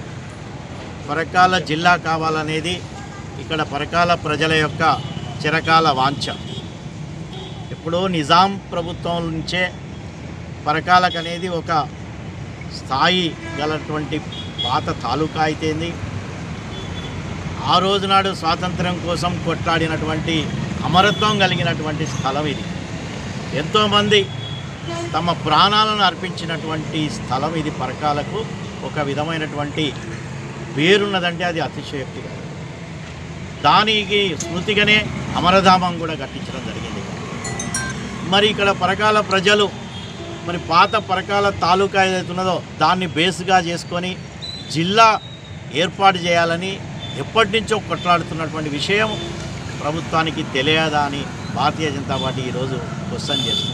పరకాల జిల్లా కావాలనేది ఇక్కడ పరకాల ప్రజల యొక్క చిరకాల వాంఛ. ఎప్పుడో నిజాం ప్రభుత్వం నుంచే పరకాలకు అనేది ఒక స్థాయి గలటువంటి పాత తాలూకా అయితేంది. ఆ రోజునాడు స్వాతంత్ర్యం కోసం కొట్లాడినటువంటి అమరత్వం కలిగినటువంటి స్థలం ఇది. ఎంతోమంది తమ ప్రాణాలను అర్పించినటువంటి స్థలం ఇది. పరకాలకు ఒక విధమైనటువంటి పేరున్నదంటే అది అతిశయోక్తి కాదు. దానికి స్మృతిగానే అమరధామం కూడా కట్టించడం జరిగింది. మరి ఇక్కడ పరకాల ప్రజలు మరి పాత పరకాల తాలూకా ఏదైతున్నదో దాన్ని బేస్గా చేసుకొని జిల్లా ఏర్పాటు చేయాలని ఎప్పటి నుంచో కొట్లాడుతున్నటువంటి విషయం ప్రభుత్వానికి తెలియదా అని భారతీయ జనతా పార్టీ ఈరోజు క్వశ్చన్ చేస్తుంది.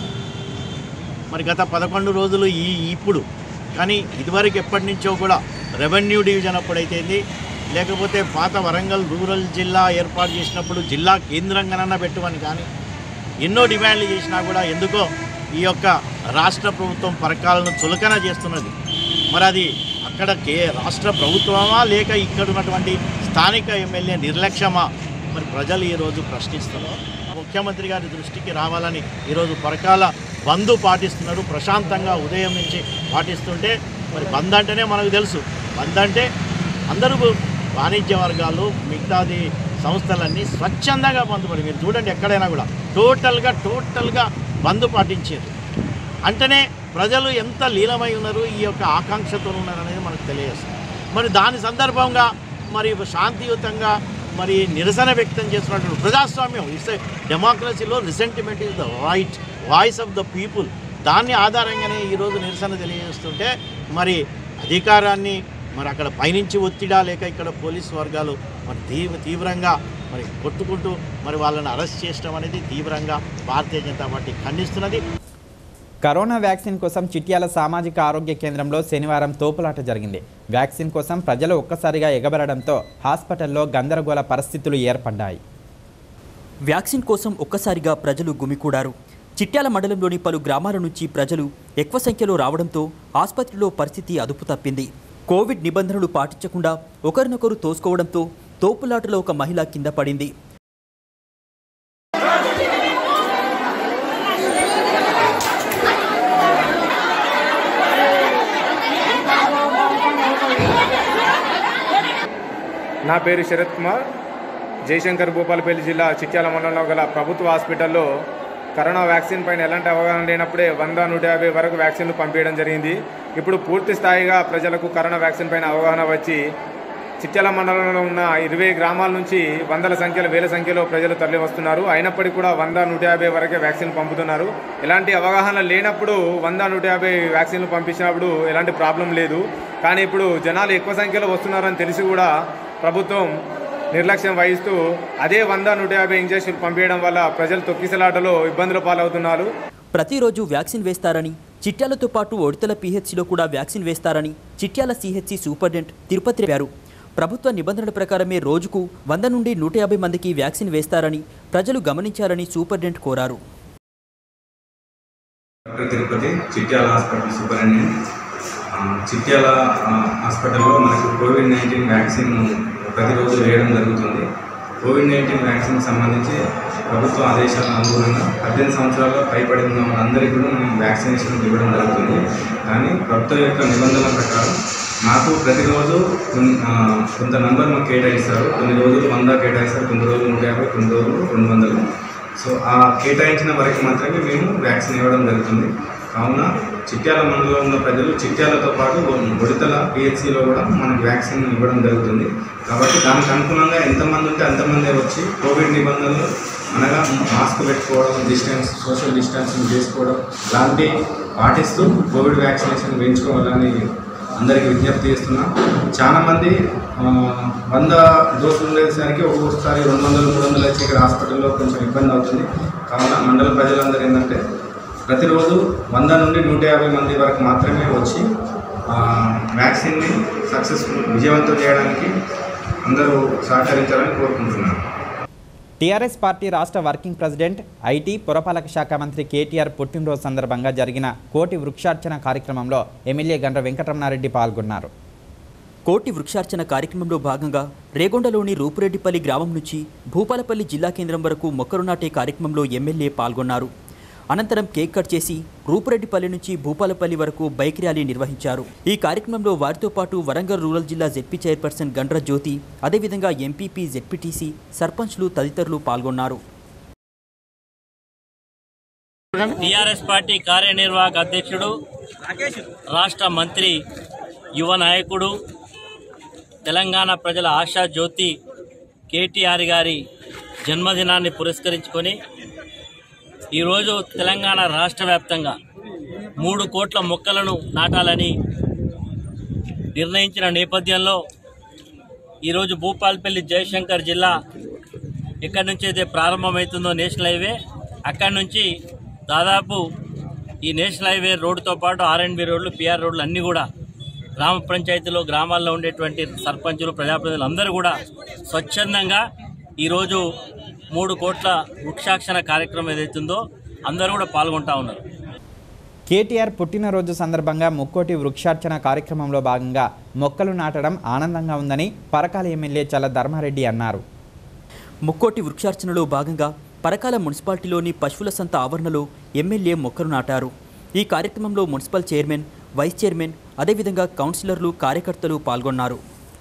మరి గత పదకొండు రోజులు ఈ ఇప్పుడు కానీ ఇదివరకు ఎప్పటి నుంచో కూడా రెవెన్యూ డివిజన్ అప్పుడైతేంది, లేకపోతే పాత వరంగల్ రూరల్ జిల్లా ఏర్పాటు చేసినప్పుడు జిల్లా కేంద్రంగానన్నా పెట్టుమని కానీ ఎన్నో డిమాండ్లు చేసినా కూడా ఎందుకో ఈ యొక్క రాష్ట్ర ప్రభుత్వం పరకాలను చులకన చేస్తున్నది. మరి అది అక్కడ కే రాష్ట్ర ప్రభుత్వమా లేక ఇక్కడ ఉన్నటువంటి స్థానిక ఎమ్మెల్యే నిర్లక్ష్యమా మరి ప్రజలు ఈరోజు ప్రశ్నిస్తున్నారు. ముఖ్యమంత్రి గారి దృష్టికి రావాలని ఈరోజు పరకాల బంద్ పాటిస్తున్నారు. ప్రశాంతంగా ఉదయం నుంచి పాటిస్తుంటే మరి బంద్ అంటేనే మనకు తెలుసు, బంద్ అంటే అందరూ వాణిజ్య వర్గాలు మిగతాది సంస్థలన్నీ స్వచ్ఛందంగా బంద్ పడి మీరు చూడండి ఎక్కడైనా కూడా టోటల్గా టోటల్గా బంద్ పాటించారు. అంటేనే ప్రజలు ఎంత లీనమై ఉన్నారు, ఈ యొక్క ఆకాంక్షతో ఉన్నారు అనేది మనకు తెలియజేస్తుంది. మరి దాని సందర్భంగా మరి శాంతియుతంగా మరి నిరసన వ్యక్తం చేస్తున్నటువంటి ప్రజాస్వామ్యం ఇట్స్ డెమోక్రసీలో resentment is the right voice of the people. దాన్ని ఆధారంగానే ఈరోజు నిరసన తెలియజేస్తుంటే మరి అధికారాన్ని మరి అక్కడ పైనుంచి ఒత్తిడా లేక ఇక్కడ పోలీసు వర్గాలు మరి తీవ్ర తీవ్రంగా మరి కొట్టుకుంటూ మరి వాళ్ళని అరెస్ట్ చేయడం అనేది తీవ్రంగా భారతీయ జనతా పార్టీ ఖండిస్తున్నది.
కరోనా వ్యాక్సిన్ కోసం చిట్యాల సామాజిక ఆరోగ్య కేంద్రంలో శనివారం తోపులాట జరిగింది. వ్యాక్సిన్ కోసం ప్రజలు ఒక్కసారిగా ఎగబడడంతో హాస్పిటల్లో గందరగోళ పరిస్థితులు ఏర్పడ్డాయి.
వ్యాక్సిన్ కోసం ఒక్కసారిగా ప్రజలు గుమికూడారు. చిట్యాల మండలంలోని పలు గ్రామాల నుంచి ప్రజలు ఎక్కువ సంఖ్యలో రావడంతో ఆసుపత్రిలో పరిస్థితి అదుపు తప్పింది. కోవిడ్ నిబంధనలు పాటించకుండా ఒకరినొకరు తోసుకోవడంతో తోపులాటలో ఒక మహిళ కింద పడింది.
నా పేరు శరత్ కుమార్. జయశంకర్ భూపాలపల్లి జిల్లా చిట్యాల మండలంలో గల ప్రభుత్వ హాస్పిటల్లో కరోనా వ్యాక్సిన్ పైన ఎలాంటి అవగాహన లేనప్పుడే వంద నూట యాభై వరకు వ్యాక్సిన్లు పంపించడం జరిగింది. ఇప్పుడు పూర్తి స్థాయిగా ప్రజలకు కరోనా వ్యాక్సిన్ పైన అవగాహన వచ్చి చిట్యాల మండలంలో ఉన్న ఇరవై గ్రామాల నుంచి వందల సంఖ్యలో వేల సంఖ్యలో ప్రజలు తరలి వస్తున్నారు. అయినప్పటికీ కూడా వంద నూట యాభై వరకే వ్యాక్సిన్ పంపుతున్నారు. ఎలాంటి అవగాహన లేనప్పుడు వంద నూట యాభై వ్యాక్సిన్లు పంపించినప్పుడు ఎలాంటి ప్రాబ్లం లేదు. కానీ ఇప్పుడు జనాలు ఎక్కువ సంఖ్యలో వస్తున్నారని తెలిసి కూడా ప్రభుత్వం నిర్లక్ష్యం వహిస్తూ అదే వంద నూట యాభై ఇంజక్షన్లు పంపించడం వల్ల ప్రజలు తొక్కిసలాటలో ఇబ్బందుల పాలవుతున్నారు.
ప్రతిరోజు వ్యాక్సిన్ వేస్తారని, చిట్యాలతో పాటు ఒడితల పీహెచ్సిలో కూడా వ్యాక్సిన్ వేస్తారని చిట్యాల సిహెచ్సి సూపరింటెండెంట్ తిరుపతి చెప్పారు. ప్రభుత్వ నిబంధనల ప్రకారమే రోజుకు వంద నుండి నూట యాభై మందికి వ్యాక్సిన్ వేస్తారని ప్రజలు గమనించాలని సూపరింటెండెంట్ కోరారు.
Tirupati Chityal hospital superintendent. చిట్యాల హాస్పిటల్లో మనకు కోవిడ్ నైన్టీన్ వ్యాక్సిన్ ప్రతిరోజు వేయడం జరుగుతుంది. కోవిడ్ నైన్టీన్ వ్యాక్సిన్ సంబంధించి ప్రభుత్వ ఆదేశాల అనుగుణంగా పద్దెనిమిది సంవత్సరాల పైబడి ఉన్న వాళ్ళందరికీ కూడా మేము వ్యాక్సినేషన్ ఇవ్వడం జరుగుతుంది. కానీ ప్రభుత్వం యొక్క నిబంధనల ప్రకారం మాకు ప్రతిరోజు కొంత నంబర్ మాకు కేటాయిస్తారు. కొన్ని రోజులు వంద కేటాయిస్తారు, కొన్ని రోజులు నూట యాభై, కొన్ని రోజులు రెండు వందలు. సో ఆ కేటాయించిన వరకు మాత్రమే మేము వ్యాక్సిన్ ఇవ్వడం జరుగుతుంది. కావున చిట్యాల మండలంలో ఉన్న ప్రజలు చిట్యాలతో పాటు ఒడితల పిహెచ్సిలో కూడా మనకు వ్యాక్సిన్ ఇవ్వడం జరుగుతుంది. కాబట్టి దానికి అనుగుణంగా ఎంతమంది ఉంటే అంతమంది వచ్చి కోవిడ్ నిబంధనలు అనగా మాస్క్ పెట్టుకోవడం, డిస్టెన్స్ సోషల్ డిస్టెన్సింగ్ చేసుకోవడం లాంటి పాటిస్తూ కోవిడ్ వ్యాక్సినేషన్ వేయించుకోవాలని అందరికీ విజ్ఞప్తి చేస్తున్నాం. చాలామంది వంద డోసులు ఉండేసరికి ఒక్కొక్కసారి రెండు వందలు మూడు వందలు వచ్చి ఇక్కడ హాస్పిటల్లో కొంచెం ఇబ్బంది అవుతుంది. కావున మండల ప్రజలందరూ ఏంటంటే ప్రతిరోజు వంద నుండి నూట యాభై మంది వరకు మాత్రమే వచ్చి వ్యాక్సిన్ని సక్సెస్ఫుల్ విజయవంతం చేయడానికి అందరూ సహకరించాలని కోరుకుంటున్నాను.
టీఆర్ఎస్ పార్టీ రాష్ట్ర వర్కింగ్ ప్రెసిడెంట్ ఐటీ పురపాలక శాఖ మంత్రి కేటీఆర్ పుట్టినరోజు సందర్భంగా జరిగిన కోటి వృక్షార్చన కార్యక్రమంలో ఎమ్మెల్యే గండ్ర వెంకటరమణారెడ్డి పాల్గొన్నారు.
కోటి వృక్షార్చన కార్యక్రమంలో భాగంగా రేగొండలోని రూపురెడ్డిపల్లి గ్రామం నుంచి భూపాలపల్లి జిల్లా కేంద్రం వరకు మొక్కలు నాటే కార్యక్రమంలో ఎమ్మెల్యే పాల్గొన్నారు. అనంతరం కేక్ కట్ చేసి రూపురెడ్డిపల్లి నుంచి భూపాలపల్లి వరకు బైక్ ర్యాలీ నిర్వహించారు. ఈ కార్యక్రమంలో వారితో పాటు వరంగల్ రూరల్ జిల్లా జెడ్పీ చైర్పర్సన్ గండ్ర జ్యోతి, అదేవిధంగా ఎంపీపీ, జెడ్పీటీసీ, సర్పంచ్లు తదితరులు పాల్గొన్నారు.
టీఆర్ఎస్ పార్టీ కార్యనిర్వాహక అధ్యక్షుడు, రాష్ట్ర మంత్రి, యువ నాయకుడు, తెలంగాణ ప్రజల ఆశా జ్యోతి కేటీఆర్ గారి జన్మదినాన్ని పురస్కరించుకొని ఈరోజు తెలంగాణ రాష్ట్ర వ్యాప్తంగా మూడు కోట్ల మొక్కలను నాటాలని నిర్ణయించిన నేపథ్యంలో ఈరోజు భూపాలపల్లి జయశంకర్ జిల్లా ఎక్కడి నుంచి అయితే ప్రారంభమవుతుందో నేషనల్ హైవే, అక్కడి నుంచి దాదాపు ఈ నేషనల్ హైవే రోడ్డుతో పాటు ఆర్ఎండ్బి రోడ్లు, పిఆర్ రోడ్లు అన్నీ కూడా గ్రామ పంచాయతీలో గ్రామాల్లో ఉండేటువంటి సర్పంచులు, ప్రజాప్రతినిధులు అందరూ కూడా స్వచ్ఛందంగా ఈరోజు మూడు కోట్ల వృక్షాక్షణ కార్యక్రమం ఏదైతుందో అందరూ కూడా పాల్గొంటా ఉన్నారు.
కేటీఆర్ పుట్టినరోజు సందర్భంగా ముక్కోటి వృక్షార్చన కార్యక్రమంలో భాగంగా మొక్కలు నాటడం ఆనందంగా ఉందని పరకాల ఎమ్మెల్యే చల్ల ధర్మారెడ్డి అన్నారు.
ముక్కోటి వృక్షార్చనలో భాగంగా పరకాల మున్సిపాలిటీలోని పశువుల సంత ఆవరణలో ఎమ్మెల్యే మొక్కలు నాటారు. ఈ కార్యక్రమంలో మున్సిపల్ చైర్మన్, వైస్ చైర్మన్, అదేవిధంగా కౌన్సిలర్లు, కార్యకర్తలు పాల్గొన్నారు.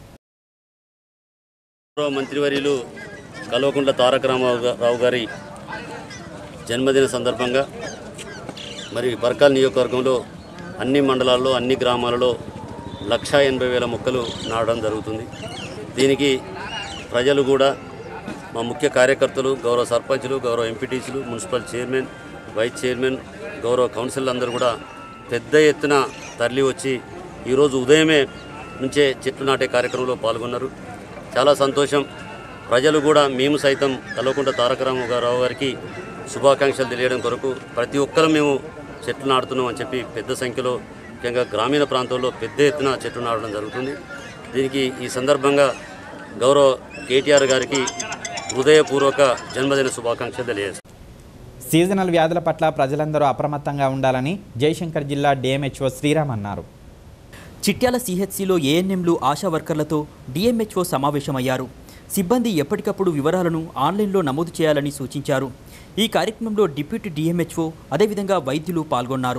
మంత్రివర్యులు కల్వకుంట్ల తారక రామారావు గారి జన్మదిన సందర్భంగా మరి పరకాల నియోజకవర్గంలో అన్ని మండలాల్లో, అన్ని గ్రామాలలో లక్షా ఎనభై వేల మొక్కలు నాటడం జరుగుతుంది. దీనికి ప్రజలు కూడా, మా ముఖ్య కార్యకర్తలు, గౌరవ సర్పంచులు, గౌరవ ఎంపీటీసీలు, మున్సిపల్ చైర్మన్, వైస్ చైర్మన్, గౌరవ కౌన్సిల్ అందరూ కూడా పెద్ద ఎత్తున తరలి వచ్చి ఈరోజు ఉదయమే నుంచే చెట్లు నాటే కార్యక్రమంలో పాల్గొన్నారు. చాలా సంతోషం. ప్రజలు కూడా మేము సైతం కల్వకుంట్ల తారక రామారావు గారికి శుభాకాంక్షలు తెలియడం కొరకు ప్రతి ఒక్కరూ మేము చెట్లు నాటుతున్నాం అని చెప్పి పెద్ద సంఖ్యలో, ముఖ్యంగా గ్రామీణ ప్రాంతాల్లో పెద్ద ఎత్తున చెట్లు నాటడం జరుగుతుంది. దీనికి ఈ సందర్భంగా గౌరవ కేటీఆర్ గారికి హృదయపూర్వక జన్మదిన శుభాకాంక్షలు తెలియజేస్తాం.
సీజనల్ వ్యాధుల పట్ల ప్రజలందరూ అప్రమత్తంగా ఉండాలని జయశంకర్ జిల్లా డిఎంహెచ్ఓ శ్రీరామ్ అన్నారు.
చిట్యాల సిహెచ్సిలో ఏఎన్ఎంలు, ఆశా వర్కర్లతో డిఎంహెచ్ఓ సమావేశమయ్యారు. సిబ్బంది ఎప్పటికప్పుడు వివరాలను ఆన్లైన్లో నమోదు చేయాలని సూచించారు. ఈ కార్యక్రమంలో డిప్యూటీ డిఎంహెచ్ఓ, అదేవిధంగా వైద్యులు పాల్గొన్నారు.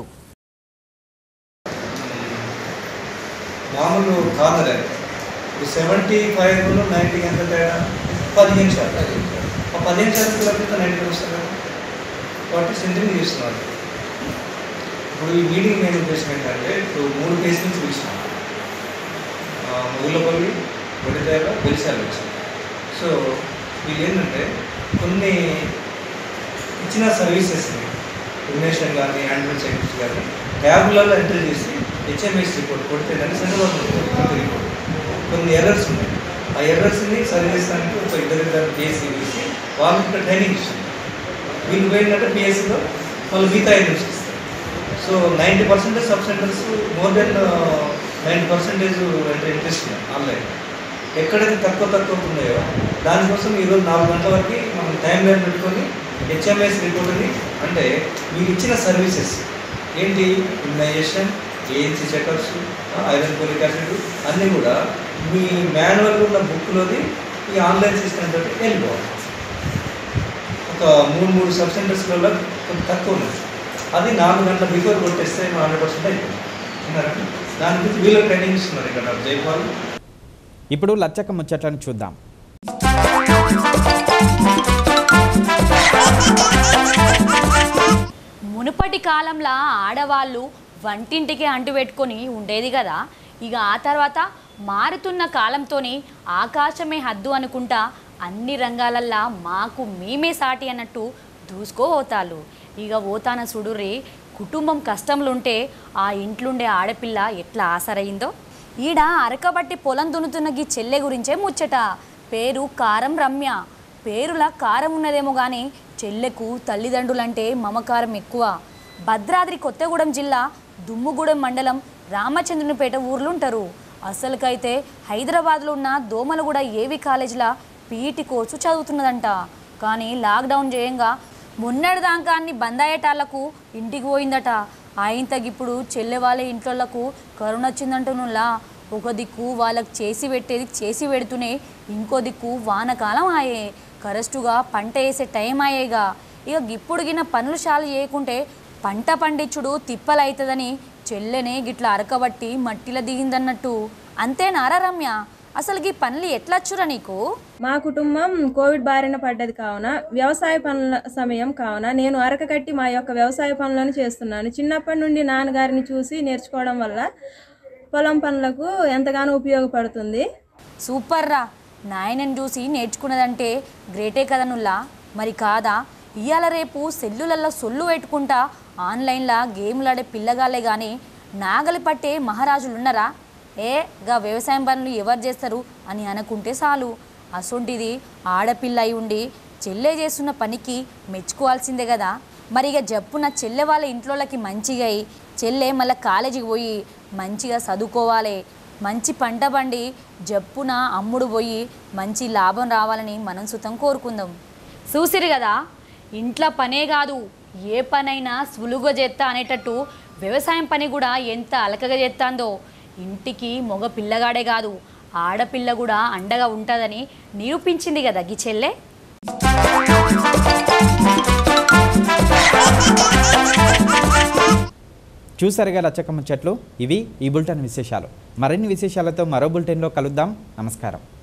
మామూలు కాదలే ఇప్పుడు సెవెంటీ ఫైవ్ నైంటీ ఎంత తేడా పదిహేను శాతం ఆ పదిహేను శాతం లేకపోతే నైంటీ వస్తారు కాబట్టి సింథింగ్ చేస్తున్నారు. ఇప్పుడు ఈ మీటింగ్ నేను ఉద్దేశం ఏంటంటే ఇప్పుడు మూడు కేసుల నుంచి పిలిచినాం, ముగులపల్లి, వడితేర, బెలిసాలు వచ్చింది. సో వీళ్ళు ఏంటంటే కొన్ని ఇచ్చిన సర్వీసెస్ని ఇన్వేషన్ కానీ అంబులెన్స్ సర్వీస్ కానీ ట్యాబ్లలో ఎంటర్ చేసి హెచ్ఎంఎస్ రిపోర్ట్ కొడితే దాన్ని సెంట్రల్ గవర్నమెంట్ రిపోర్ట్ కొన్ని ఎర్రర్స్ ఉన్నాయి. ఆ ఎర్రర్స్ని సరి చేసడానికి ఒక ఇద్దరు ఇద్దరు పిఎస్సీ వేసి వాళ్ళకి ఇక్కడ ట్రైనింగ్ ఇస్తుంది. వీళ్ళు పోయిందంటే పిఎస్సీలో వాళ్ళు మిగతా ఐటమ్స్ ఇస్తారు. So ninety percentage sub centres more than ninety percentage అంటే ఇంట్రెస్ట్ ఉన్నాయి ఆన్లైన్. ఎక్కడైతే తక్కువ తక్కువ ఉన్నాయో దానికోసం ఈరోజు నాలుగు గంటల వరకు మనం టైం లైన్ పెట్టుకొని హెచ్ఎంఎస్ రిపోర్ట్ని, అంటే మీరు ఇచ్చిన సర్వీసెస్ ఏంటి, immunisation, ANC checkups, iron folic acid అన్నీ కూడా మీ మాన్యువల్ ఉన్న బుక్లోది ఈ ఆన్లైన్ సిస్టమ్ తోటి వెళ్ళిపోవాలి. ఒక మూడు మూడు సబ్ సెంటర్స్లలో కొంచెం తక్కువ ఉన్నాయి. అది నాలుగు గంటల బిఫోర్ కొట్టేస్తే హండ్రెడ్ పర్సెంట్ అయిపోయింది. దాని గురించి వీళ్ళు ట్రైనింగ్ ఇస్తున్నారు ఇక్కడ జైపాల్.
ఇప్పుడు లచ్చక ముచ్చట్లను చూద్దాం.
మునుపటి కాలంలో ఆడవాళ్ళు వంటింటికి అంటుపెట్టుకొని ఉండేది కదా. ఇక ఆ తర్వాత మారుతున్న కాలంతో ఆకాశమే హద్దు అనుకుంటా అన్ని రంగాలల్లా మాకు మేమే సాటి అన్నట్టు దూసుకోపోతారు. ఇక ఓతాన సుడుర్రి కుటుంబం కష్టంలుంటే ఆ ఇంట్లుండే ఆడపిల్ల ఎట్లా ఆసరయిందో. ఈడ అరకబట్టి పొలం దున్నుతున్న గీ చెల్లె గురించే ముచ్చట. పేరు కారం రమ్య. పేరులా కారం ఉన్నదేమో కానీ చెల్లెకు తల్లిదండ్రులంటే మమకారం ఎక్కువ. భద్రాద్రి కొత్తగూడెం జిల్లా దుమ్ముగూడెం మండలం రామచంద్రునిపేట ఊర్లుంటారు. అసలుకైతే హైదరాబాద్లో ఉన్న దోమలగూడ ఏవి కాలేజీలో పీఈటీ కోర్సు చదువుతున్నదంట. కానీ లాక్డౌన్ చేయంగా మొన్నటిదాకా అన్ని బంద్ అయ్యేటాళ్లకు ఇంటికి పోయిందట. ఆయన తగిప్పుడు చెల్లె వాళ్ళ ఇంట్లోళ్లకు కరోనా వచ్చిందంటునులా. ఒక దిక్కు వాళ్ళకి చేసి పెట్టేది చేసి పెడుతూనే ఇంకో దిక్కు వానకాలం ఆయే, కరెస్టుగా పంట వేసే టైం అయ్యేగా. ఇక ఇప్పుడు గిన్న పనులు చాలు చేయకుంటే పంట పండించుడు తిప్పలవుతుందని చెల్లెనే గిట్లా అరకబట్టి మట్టిలో దిగిందన్నట్టు. అంతేనారా రమ్య? అసలు ఈ పనులు ఎట్లచ్చురా నీకు?
మా కుటుంబం కోవిడ్ బారిన పడ్డది కావున వ్యవసాయ పనుల సమయం కావున నేను అరక కట్టి మా యొక్క వ్యవసాయ పనులను చేస్తున్నాను. చిన్నప్పటి నుండి నాన్నగారిని చూసి నేర్చుకోవడం వల్ల పొలం పనులకు ఎంతగానో ఉపయోగపడుతుంది.
సూపర్ రా, నాయనని చూసి నేర్చుకున్నదంటే గ్రేటే కదనుల్లా. మరి కాదా ఇవాళ రేపు సెల్లులల్లో సొల్లు పెట్టుకుంటా ఆన్లైన్లో గేమ్లు ఆడే పిల్లగాలే కానీ నాగలి పట్టే మహారాజులున్నారా? ఏ గా వ్యవసాయం పనులు ఎవరు చేస్తారు అని అనుకుంటే చాలు. అసొంటిది ఆడపిల్ల అయి ఉండి చెల్లె చేస్తున్న పనికి మెచ్చుకోవాల్సిందే కదా. మరి ఇక జప్పున చెల్లె వాళ్ళ ఇంట్లోకి మంచిగా అయి చెల్లె మళ్ళీ కాలేజీకి పోయి మంచిగా చదువుకోవాలి, మంచి పంట పండి జప్పున అమ్ముడు పోయి మంచి లాభం రావాలని మనం సుతం కోరుకుందాం. చూసిరు కదా, ఇంట్లో పనే కాదు ఏ పనైనా సులువుగా చేస్తా అనేటట్టు వ్యవసాయం పని కూడా ఎంత అలకగా చేస్తాందో. ఇంటికి మగ పిల్లగాడే కాదు ఆడపిల్ల కూడా అండగా ఉంటుందని నిరూపించింది కదా గీ చెల్లె.
చూసారుగా లచ్చకమ్మ చెట్లు. ఇవి ఈ బులెటిన్ విశేషాలు. మరిన్ని విశేషాలతో మరో బులెటిన్లో కలుద్దాం. నమస్కారం.